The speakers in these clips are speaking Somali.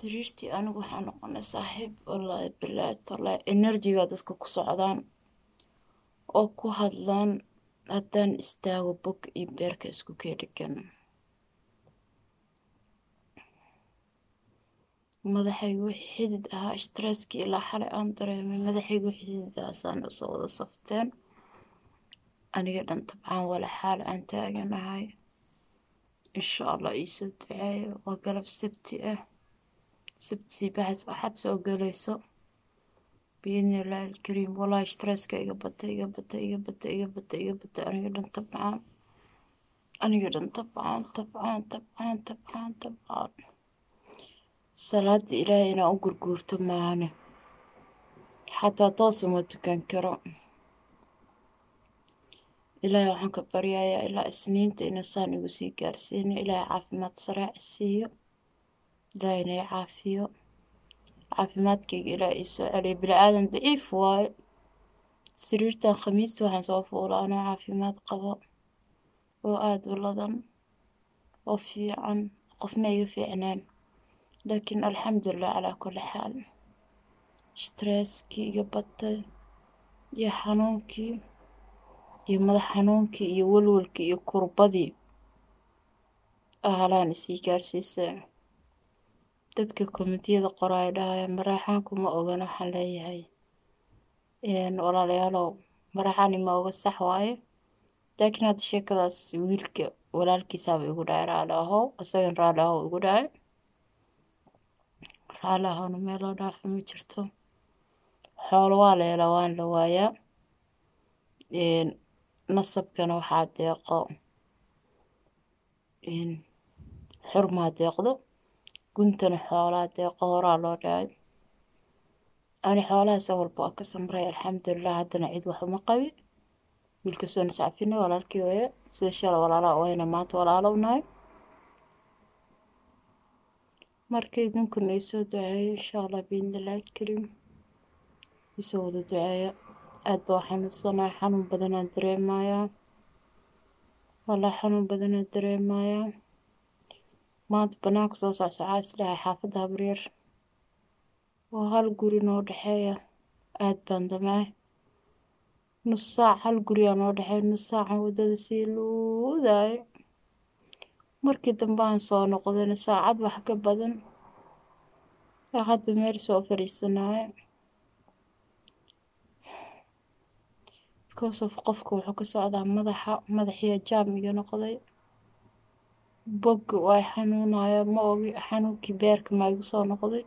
sariirtii anigu waxaan noqonay saaxiib wallaahi bilaahi tallaahi enerjiga dadka ku socdaan oo ku hadlaan haddaan istaago bog iyo beerka isku keedhigan madaxaygu wixii xidid ahaa stresskii ilaa xalay aan dareemay madaxaygu wixii xidid ahaa saan usoo wada safteen aniga dhan tabcaan wala xaal aan taaganahay insha allah iisoo duceeyo waa galab sabti ah sabti baxas axad soo galayso بإذن الله الكريم والله اشتريسك إيجا بطة إيجا بطة إيجا بطة إيجا بطة إيجا بطة أنا قدن طبعا أنا قدن طبعا طبعا طبعا طبعا طبعا صلاة إلهي أنا أقر قورت معاني حتى توصل ما تكن كرا إلهي وحنك بريايا إلى سنين تإنسان يوسي كارسين إلهي عافي ما تصرع السيو إلهي عافيه caafimaadkayga ilaa ii soo celiya bini-aadan daciif waaye sariirtan khamiista waxaan soo fuula anoo caafimaad qabo oo aada u ladan oo fiican qofna iga fiicnaan laakiin alxamdulilah calaa kulli xaal stresskii iga batay iyo xanuunkii iyo madax xanuunkii iyo walwalkii iyo kurbadii ahalaan isii gaarsiisay dadka komitiyada qoraay dhahaya maraxaanku ma ogan waxaan leeyahay walaalayaalow maraxaani ma oga sax waaye laakiin hadda sheekadaas wiilka walaalkiisaaba igu dhahay raali ahow isagan raali ahow igu dhahay raali ahowna meeloo dhaafa ma jirto xoolo waa la helaa waan la waayaa nasabkana waxaa deeqo xurmaa deeqdo guntana xoolaa deeqo horaa loo dhahay ani xoolahaas walba waa ka samray alxamdulilah haddana cid wax uma qabi wiilka soo niscafina walaalkii waya sida shala walaalaa wayna maanta walaalo u nahay marka idinkuna isoo duceeyo insha allah biidnillahi alkariim isoo wada duceeya aad baa xanuunsanahay xanuun badanaan dareemayaa walaa xanuun badanaan dareemayaa maanta banaanka soo socsocaa isdhahay xaafadda habryar waa hal guri noo dhexeeya aad baan damcay nus saac hal guriyaa noo dhexeeya nus saacan waddada sii luudaayo markii dambe aan soo noqdana saacad wax ka badan hadba meel soo fadhiisanaayo because of qofka wuxuu ka socdaa madaxiya jaam iga noqday bog way xanuunaya ma ogi xanuunkii beerka maa igu soo noqday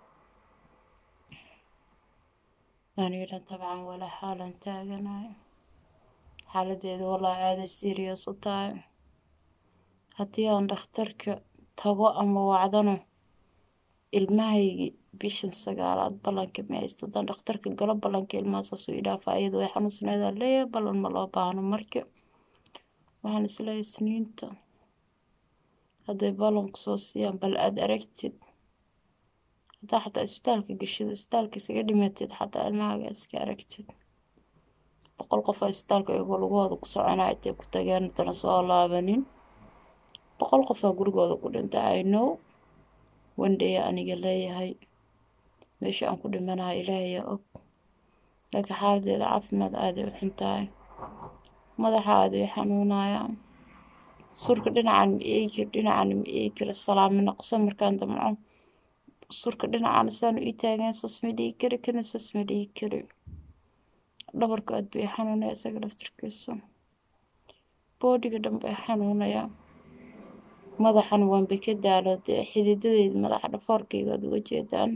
aniga dhan tabcan wala xaalan taaganahay xaaladeeda walaa aaday serious u tahay haddii aan dhakhtarka tago ama wacdano ilmahaygi bishan 9aad ballanka ma haysto haddaan dhakhtarka galo ballanka ilmahasaas uu idhaafa ayada way xanuunsaneedaa leeyahay ballan ma loo baahno marka waxaan isleeyahay isniinta hadday ballanku soo siiyaan bal aad aragtid haddaa xataa isbitaalka gashido isbitaalka isaga dhimatid xataa ilmahaaga iska aragtid 100 qof oo isbitaalka iyagoo lugahooda ku soconaa intay ku tageen haddana soo laabanin 100 qof oo gurigooda ku dhintay I know one day aniga leeyahay meesha aan ku dhimanahay ilaahay og laakiin xaaladeeda caafimaad aad ay u xun tahay madaxa aad ay xanuunaya surka dhinacan ma eegir salaamo noqso markaan damco surka dhinacan saan ii taagan sas ma dhihi kari kana sas ma dhihi kari dhabarka aad bay xanuunaya isaga laftirkiisa boodiga dhan bay xanuunaya madaxan waan bay ka daalooday xididadeyda madaxa dhafoorkayga aad uga jeedaan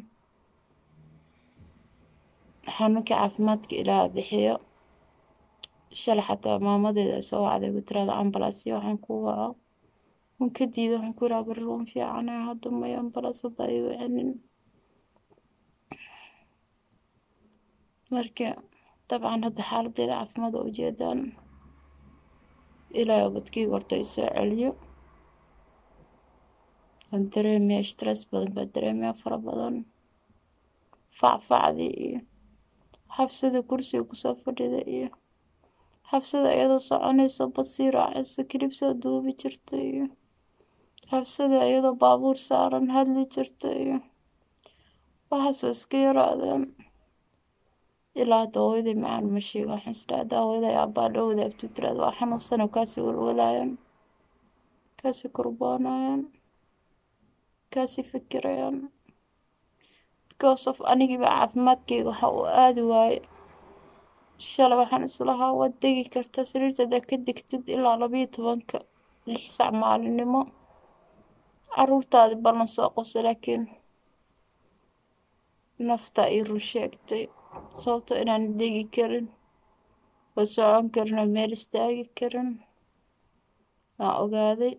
xanuunka caafimaadka ilaa bixiyo shalay xataa maamadeeda ay soo wacday ugu tirada ambalaas iyo waxaan ku waco waan ka diiday waxaan ku yidhaha bari loon fiicanahay hadda may ambalaas hadda ay wicinin marka dabcan hadda xaaladeeda caafimaad oo ujeedaan ilaahay oo badkayga horta i soo celiyo waan dareemaya stress badan baa dareemaya fara badan facfacdii iyo xabsada kursiga kusoo fadhida iyo xabsada iyadoo soconayso bad sii raacayso kilib soo duubi jirta iyo xabsada iyadoo baabuur saaran hadli jirta iyo waxaas waa iska yaraadeen ilaa hadda hooyaday macaan ma sheego waxaan isdhahdaa hooyaday aabbaa la wadaagto tiraada waa xanuunsan oo kaasii walwalaayaan kaasii kurbaanayaan kaasii fikirayaan because of anigiiba caafimaadkayga waxa uu aadi waaye shalay waxaan islahaa waad degi kartaa sariirta hadaa ka degtid ilaa 12 6 saac maalinimo caruurtaadi ballan soo qosa laakiin nafta ii run sheegtay sababto inaan degi karin oo socon karin oo meel istaagi karin aan ogaaday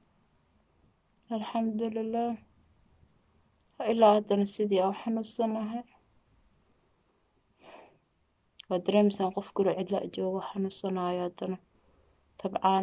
alxamdulilah ilaa haddana sidii aan xanuunsanahay waa dareemaysaan qof guri cidla joogo xanuunsanayo haddana tabcaan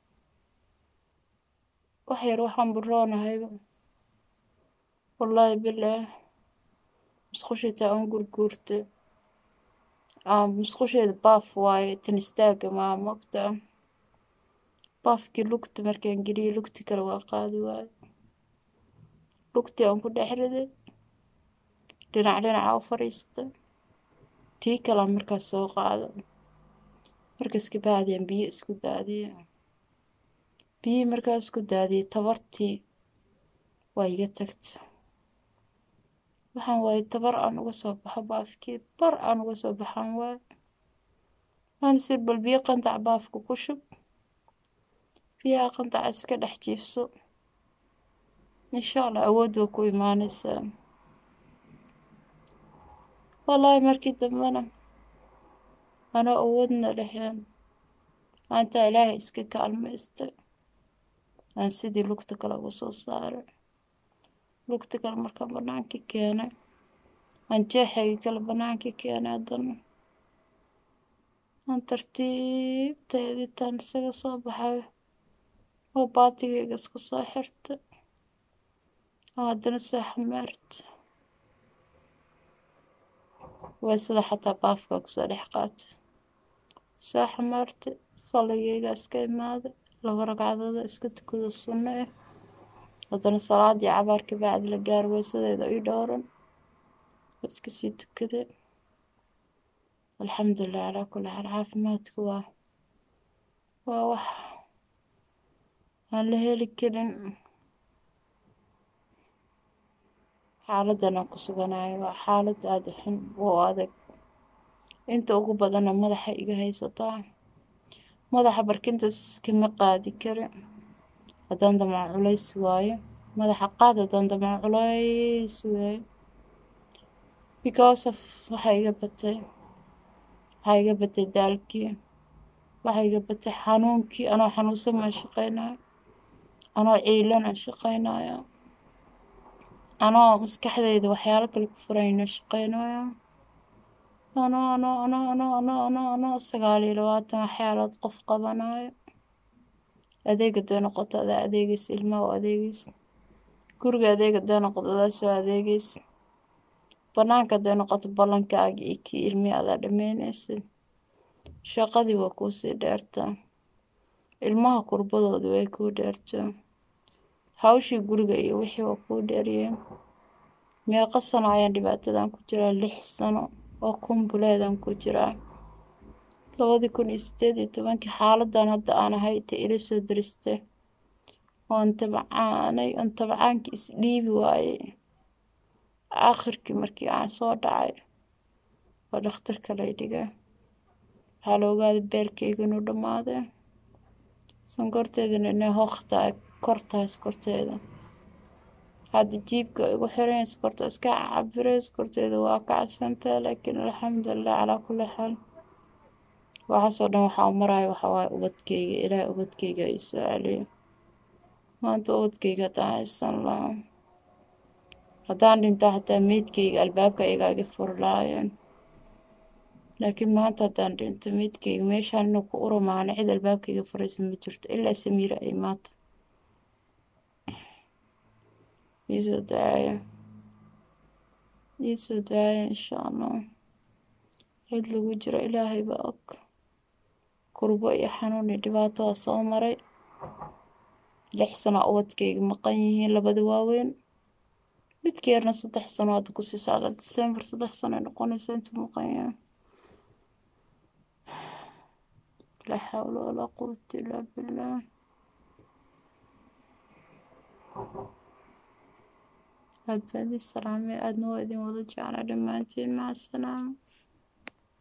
wax yar waxaan buroonahayba wallaahi bilaah musqushitaa aan gurguurtay musqusheeda baaf waaye tan istaaga maa mogtaa baafkii lugta markaan geliyay lugti kale waa qaadi waaye lugtii aan ku dhex riday dhinaca u fadhiistay tii kalaan markaas soo qaada markaas ka bacdeen biyo isku daadiyey biyihii markaas isku daadiyey tabartii waa iga tagtay waxaan waaye tabar aan uga soo baxo baafkii bar aan uga soo baxaan waaye waan sir bal biyo qandac baafka ku shub biyaha qandaca iska dhex jiifso insha allah awood waa ku imaanaysaa wallaahi markii dambena anoo awoodna dheheen maanta ilaahay iska kaalmaystay aan sidii lugta kale uga soo saaray lugta kale markaan banaanka keenay aan jeexayga kale banaanka keenay haddana aan tartiibteedii taan isaga soo baxay oo baatigayga iska soo xirtay oo haddana soo xamaartay waa sida xataa baafka kusoo dhex qaatay soo xamaartay salligayga iska imaaday 2 ragcadood iska tukado sunno haddana salaadii cabaarka bacdi la gaar weysadeeda ii dhowran iska sii tukaday alxamdulilah calaa kulli xaal caafimaadku waa wax aan la heli karin xaaladan aan ku suganayo waa xaalad aada u xun oo adag inta ugu badana madaxa iga haysataa madaxa barkintas kama qaadi karin haddaan damac culays waayo madaxa qaad haddaan damac culays waayo because of waxaa iga batay daalkii waxaa iga batay xanuunkii anoo xanuunsan maan shaqaynayo anoo ciilan aan shaqaynayo anoo maskaxdayda waxyaalo kale ku furayna shaqaynayo anoo 29 waxyaalood qof qabanayo adeega dee noqoto adaa adeegaysa ilmaha oo adeegaysa guriga adeega dee noqoto adaa soo adeegaysa banaanka dee noqoto ballankaaga iyo kii ilmihi adaa dhammaynaysa shaqadii waa kuu sii dheertaa ilmaha kurbadooda way kuu dheertaa hawshii guriga iyo wixii waa kuu dheeriyeen meeqa sano ayaan dhibaatadan ku jiraa 6 sano oo kumbuleedan ku jiraa 2018 xaaladan hadda aan ahay ta ila soo daristay oon tabcaankii isdhiibi waayey aakhirkii markii aan soo dhacay oo dhakhtarka lay dhigay waxaa la ogaaday beerkayga inuu dhammaaday sonkorteedana inay hooqtahay kortahay skorteeda hadda jiibka igu xiran skorta iska cabiray skorteeda waa kacsantahay laakiin alxamdulilah calaa kulli xaal waxaasoo dhan waxaa u marayo waxaa waaye ubadkayga ilaahay ubadkayga ii soo celiyay maanta ubadkayga haddaan haysan lahaa haddaan dhinto xataa meydkayga albaabka iga furi lahaayeen laakiin maanta haddaan dhinto meydkayga meeshaan inuu ku uramaana cid albaabkayga furaysa ma jirto ilaa Samiira ay maato iisoo ducaaya insha allah cid lagu jiro ilaahay baa og kurbo iyo xanuun iyo dhibaato waa soo maray 6 sano ubadkayga maqan yihiin labada waaweyn midkeerna 3 sano hadda kusii socda December 3 sano ay noqonaysa intuu maqan yahay. laa xawla walaa quwata illaa billah. aad baan idin salaamay, aadna waa idin wada jeclaa dhammaantiin. maca asalaama.